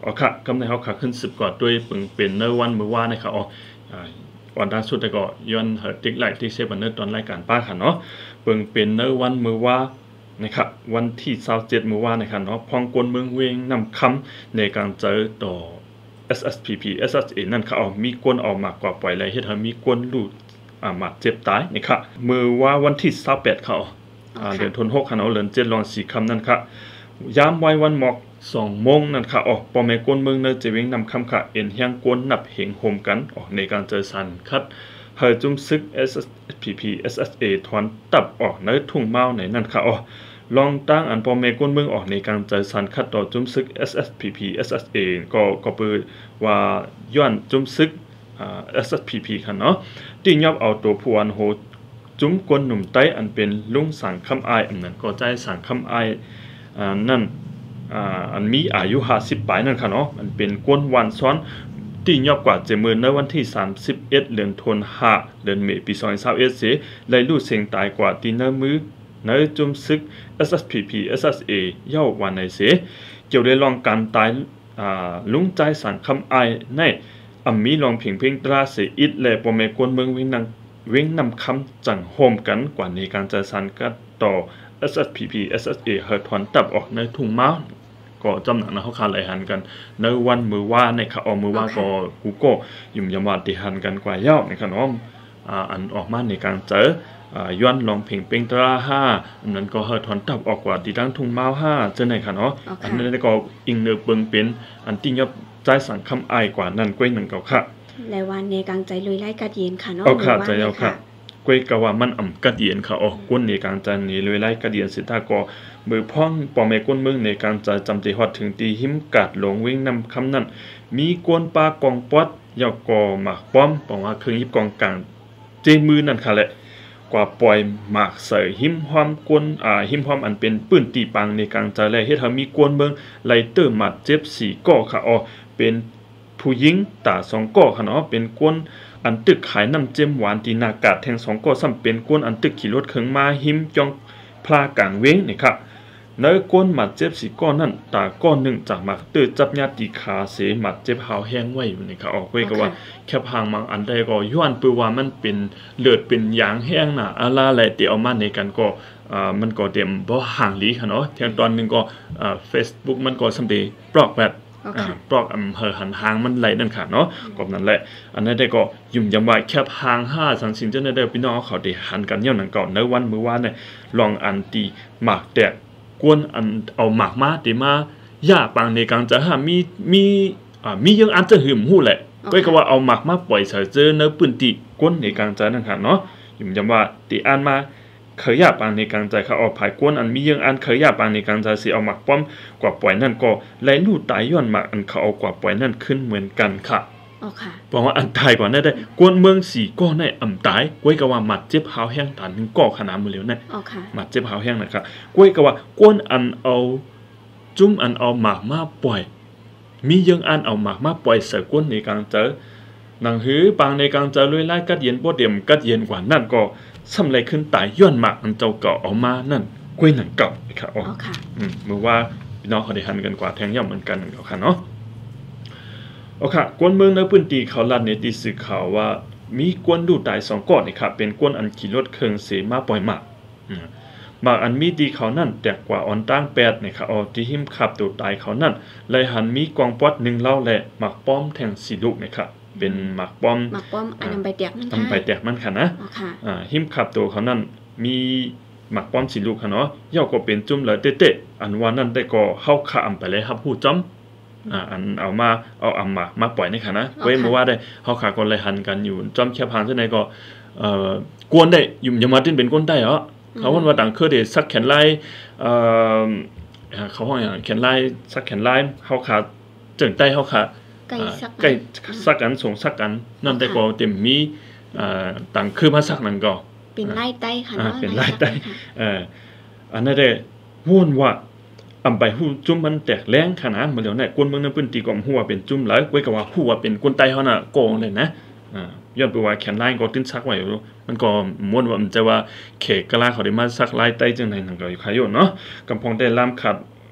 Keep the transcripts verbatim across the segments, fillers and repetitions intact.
อ๋อค่ะกำในเขาขาขึ้นสิบก่อนด้วยปึงเป็นเนอร์วันมือว่านะครับอ๋อวันล่าสุดแต่ก็ย้อนเหิดติ๊กไลท์ที่เซฟวันเนอร์ตอนรายการป้าค่ะเนาะปึงเป็นเนอร์วันมือว่านะครับวันที่ยี่สิบเจ็ดมือว่านะครับเนาะพองกวนเมืองเวงนำคำในการเจอต่อ เอส เอส พี พี เอส เอส เอ นั่นเขาเอามีกวนออกมากกว่าปล่อยเลยเฮ็ดให้มีกวนลูดอ่ามาเจ็บตายนะครับมือว่าวันที่ยี่สิบแปดเขาอ่าเดือนธันวาคมเขาเดือนเจ็ดรองสี่คำนั่นค่ะยามไว้วันหมอกสองโมงนั่นค่ะออกปอแม่กวนเมืองเนอจะเวงนำคำค่ะเอ็นเฮียงกวนนับเหงโฮมกันออกในการเจอสันคัดเฮอจุ่มซึก เอส เอส พี พี เอส เอส เอ ถอนตับออกในทุ่งเมาในนั่นค่ะออกลองตั้งอันปอแม่กวนเมืองออกในการเจอสันคัดต่อจุ่มซึก เอส เอส พี พี เอส เอส เอ ก็ก็เปิดว่าย้อนจุ่มซึกอ่า เอส เอส พี พี ค่ะเนาะที่ยอบเอาตัวผู้อันโหจุ่มกวนหนุ่มไต้อันเป็นลุงสังคำอายอันนั้นก็ใจสังคำอายอ่านั่นอ่าอันมีอายุห้าสิบปลายนั่นค่ะเนาะมันเป็นกวนวันซ้อนที่ยอบกว่าเจมือในวันที่สามสิบเอ็ดเดือนธันวาคมเดือนเมษายนปีสองพันยี่สิบเอ็ดเสเลยรู้เสียงตายกว่าที่เนมือในจุ่มซึก เอส เอส พี พี เอส เอส เอ ย่อวันในเสเกี่ยวได้ลองการตายอ่าลุงใจสังคำอายในอัมมีลองเพียงเพียงตราเสอิดและปอแม่กวนเมืองเวงนังเวงนำคำจังโฮมกันกว่าในการจัดสรรกันต่อ เอส เอส พี พี เอส เอส เอ เฮิร์ถอนตับออกในทุ่งเมาก็จำหนักนะเขาคาไหลหันกันในวันมือว่าในข่าวมือว่าก็กูก็ยุ่มยามว่าติหันกันกว่าเย้าในขนมอ่าอันออกมาในการเจออ่าย้อนลองเพ่งเป่งตราห้าอันนั้นก็เฮิร์ถอนตับออกกว่าตีดังทุ่งเมาห้าเจอในขนมอันนั้นก็อิงเนื้อเบิ่งเป็นอันที่ยบใจสังคำอายกว่านั่นก้อยหนึ่งเก่าค่ะและวันในกลางใจลุยไล่กัดเย็นค่ะเนาะเอาค่ะใจเอาค่ะก้อยกะว่ามันอ่ำกัดเย็นค่ะออกก้นในกลางใจนี้ลุยไล่กัดเย็นสิท่าก็มือพ่องปอแม่ก้นเมืองในการจะจำใจฮอดถึงตีหิมกัดหลงเว้งนำคำนั้นมีกวนปลากองปอดยอกกอหมากป้อมบอกว่าเครื่องยิบกองกลางเจมือนั่นค่ะแหละกว่าปล่อยหมากเสยหิมหอมกวนอ่าหิมหอมอันเป็นปืนตีปังในกลางใจแลเฮ็ดให้มีกวนเมืองไล่เติมหมัดเจ็บสี่ก่อค่ะอ๋อเป็นผู้หญิงตาสองก่อค่ะเนาะเป็นกวนอันตึกขายน้ำเจมหวานตีนากาศแทงสองก่อซ้ำเป็นกวนอันตึกขี่รถเขิงมาหิมจองพลากลางเว้งนี่ครับเนื้อกวนหมัดเจ็บสี่ก้อนนั่นตาก้อนหนึ่งจากหมักตื่นจับญาติขาเสหมัดเจ็บหาวแห้งไว้อยู่นี่ครับออกไว้ก็ว่าแค่พางมังอันใดก็ย้อนปือว่ามันเป็นเลือดเป็นยางแห้งน่ะอะไรอะไรเตียวมาในกันก็อ่ามันก็เต็มบ่ห่างลีค่ะเนาะเที่ยงตอนนึงก็อ่า Facebook มันก็สำเร็จปลอกแบบอ่าปลอกอำเภอหันหางมันไหลนั่นค่ะเนาะก็นั่นแหละอันนั้นได้ก็ยุ่มยำว่าแค่พางห้าสังสินเจ้าได้พี่น้องเขาได้หันกันเยี่ยมนั่นก่อนในวันมื้อวานเนี่ยลองอันตีหมากแตกกวนอันเอาหมากมาติมาย่าปางในกลางจะหามีมีอ่ามียังอันจะหึมหู้แหละก็ก็ว่าเอาหมากมาปล่อยใส่เจอเนื้อปืนติกวนในกลางจะนั่นค่ะเนาะยุ่มยำว่าติอ่านมาเคยย่าปางในกลางใจเขาเอาผายกวนอันมียังอันเคยย่าปางในกลางใจสิเอาหมากป้อมกว่าปล่อยนั่นก็ไหลลู่ตายย้อนหมากอันเขาเอากว่าปล่อยนั่นขึ้นเหมือนกันค่ะอ๋อค่ะบอกว่าอันตายกว่านั้นได้กวนเมืองสี่ก้อในอ่ำตายก้วยก็ว่าหมัดเจ็บหาวแห้งฐานถึงก่อขนาดมือเหลียวเนี่ยอ๋อค่ะหมัดเจ็บหาวแห้งนะครับก้วยก็ว่ากวนอันเอาจุ้มอันเอาหมากมาปล่อยมียังอันเอาหมากมาปล่อยใส่กวนในกลางเจอหนังหือปางในกลางเจอลุยไล่กัดเย็นบ่เดี่ยมกัดเย็นกว่านั่นก็ซ้ำไรขึ้นตายย้อนหมากอันเจ้าเก่าเอามานั่นก้วยหนังเก่าครับอ๋อค่ะอืมเมื่อว่าพี่น้องเขาได้หันกันกว่าแทงย่อมเหมือนกันเขาค่ะเนาะโอเคกวนเมืองในพื้นที่เขาลัดในตีสื่อข่าวว่ามีกวนดูตายสองก้อนนี่ครับเป็นกวนอันขี่รถเครื่องเสมาปล่อยหมากหมากอันมีดีเขานั่นแตกกว่าอ่อนตั้งแปดนี่ครับอ๋อที่หิมขับตัวตายเขานั่นเลยหันมีกองปอดหนึ่งเล่าแหละหมากป้อมแทงสีลูกนี่ครับเป็นหมากป้อมหมากป้อมอันนำใบแตกนั่นค่ะนำใบแตกมันค่ะนะอ่าหิมขับตัวเขานั่นมีหมากป้อมสีลูกค่ะเนาะย่อก็เป็นจุ่มเลยเตะๆอันว่านั่นได้ก็เข้าข้ามไปเลยครับผู้จ้ำอ่าอันเอามาเอาอำมามาปล่อยในค่ะนะเว้ยมาว่าได้เฮาขาคนเลยหันกันอยู่จอมแค่พางที่ไหนก็เอ่อกวนได้ยุ่มยามาติ้นเป็นก้นได้เหรอเขาว่าว่าต่างเคยได้ซักแขนลายเอ่อเขาห้องอย่างแขนลายซักแขนลายเฮาขาจึงใต้เฮาขาไก่ซักไก่ซักกันส่งซักกันนั่นได้ก็เต็มมีอ่าต่างคือมาซักนั่นก็เป็นไล่ใต้ค่ะเนาะเป็นไล่ใต้เอ่ออันนั้นได้วุ่นว่าอำไปหู้จุ่มมันแตกแรงขนาดเหมือนเดี๋ยวนี้กวนเมืองนั้นพื้นที่ก็หัวเป็นจุ่มหลายก้วยก็ว่าหัวเป็นกวนไตเฮาน่ะโกงเลยนะอ่าย้อนไปว่าแขนลายก็ติ้นซักไว้อยู่มันก็ม่วนว่ามันจะว่าเขกกะลาเขาได้มาซักลายไตจังได๋นั่นก็อยู่คาอยู่เนาะกำพองได้ลามขัด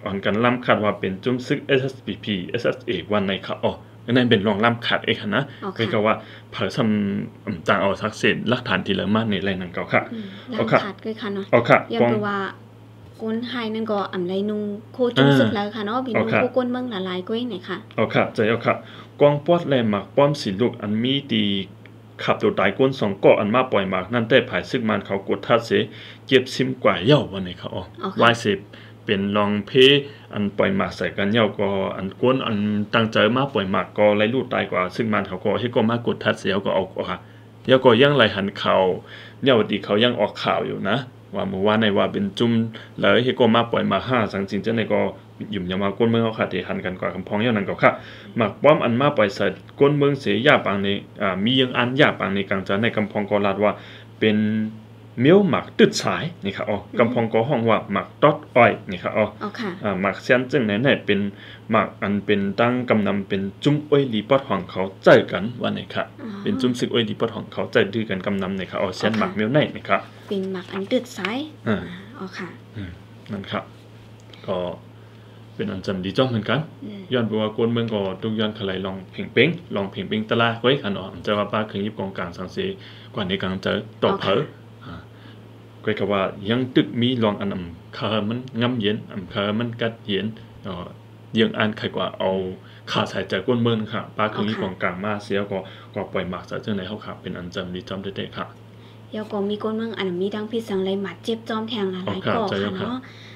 อ่อนกันล่ำขัดว่าเป็นจุ้มซึก เอส เอส พี พี เอส เอส เอ วันในค่ะอ๋อนั่นเป็นรองล่ำขัดเองนะคือก็ว่าเผอซำต่างเอาสักเศษหลักฐานที่เหลือมาในไรนั่นก็ค่ะล่ำขัดคือค่ะเนาะเอาค่ะยังคือว่าก้นไฮนั่นก็อำไรนุงโคจุ้มซึกแล้วค่ะเนาะพี่น้องผู้ก้นเมืองหลายๆก้อยไหนค่ะเอาค่ะใจเอาค่ะกองปอดแลหมักป้อมสิลูกอันมีตีขับตัวตายก้นสองเกาะอันมาปล่อยหมากนั่นได้ภายซึกมันเขากดทัดเสเก็บซิมกว่าเย่าวันนี้เขาอ๋อวายสิบเป็นลองเพอันปล่อยหมากใส่กันเย่าก็อันก้นอันตั้งใจมาปล่อยหมากก็ไรลูกตายกว่าซึ่งมันเขาก็ให้ก็มากดทัดเสียก็เอาก็ค่ะเย่าก็ยังไรหันข่าวเย่าดีเขายังออกข่าวอยู่นะว่าเมื่อวานในว่าเป็นจุ่มเลยให้ก็มาปล่อยมาห้าสังจริงเจ้าในก็ยุ่มยามาก้นเมืองเขาค่ะที่หันกันกว่าคำพ้องเย่านั่นก็ค่ะหมักป้อมอันมาปล่อยใส่ก้นเมืองเสียยาปางในอ่ามียังอันยาปางในกลางจะในคำพ้องก็ลาดว่าเป็นเมียวหมักตึดสายนี่ค่ะอ๋อกำพองก็ห้องว่าหมักต๊อดอ้อยนี่ค่ะอ๋ออ่าหมักเสียนจึงไหนๆเป็นหมักอันเป็นตั้งกำนำเป็นจุ้มอ้อยลีปอดของเขาใจกันว่านี่ค่ะเป็นจุ้มซึกอ้อยลีปอดของเขาใจดื้อกันกำนำนี่ค่ะอ๋อเสียนหมักเมียวไหนนี่ค่ะเป็นหมักอันตึดสายอ่าอ๋อค่ะอืมนั่นครับก็เป็นอันจำดีจ้องเหมือนกันย้อนไปว่าคนเมืองก็ทุกย้อนขลายลองเพ่งเป้งลองเพ่งเป้งตะลาไว้ค่ะเนาะจะว่าป้าเคยยิบกองกลางสังเสกว่าในกลางเจอตอกเผอก็คือว่ายังตึกมีลองอันอำคามันงำเย็นอำคามันกัดเย็นเอ่อยังอันใครกว่าเอาขาใส่ใจก้นเมืองค่ะป้าเคยยิบกองกลางมาเสียก็ก็ปล่อยหมากซะจังได๋เฮาค่ะเป็นอันจำดีจำได้ๆค่ะแล้วก็มีก้นเมืองอันมีดังพิษสังไรหมัดเจ็บจอมแทงหลายๆก็ค่ะเนาะ